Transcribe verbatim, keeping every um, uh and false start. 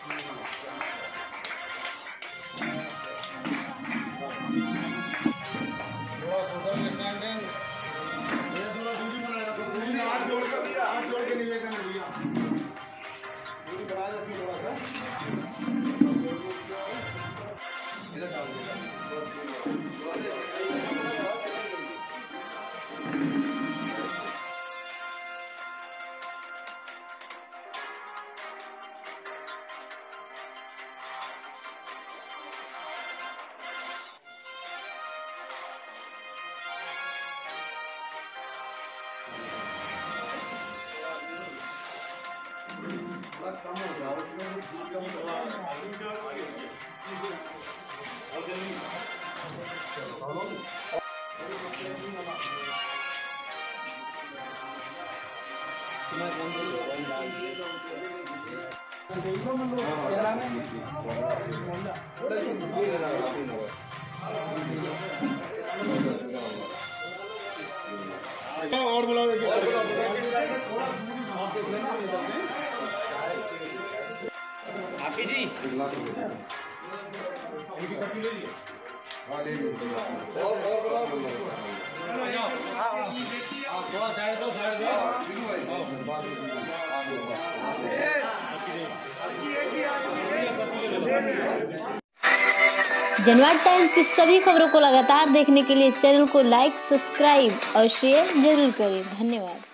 और बुलाओ आपी जी हाँ ले लीजिए और और बुलाओ थोड़ा साइड दो साइड दो जनवाद टाइम्स की सभी खबरों को लगातार देखने के लिए चैनल को लाइक, सब्सक्राइब और शेयर जरूर करें। धन्यवाद।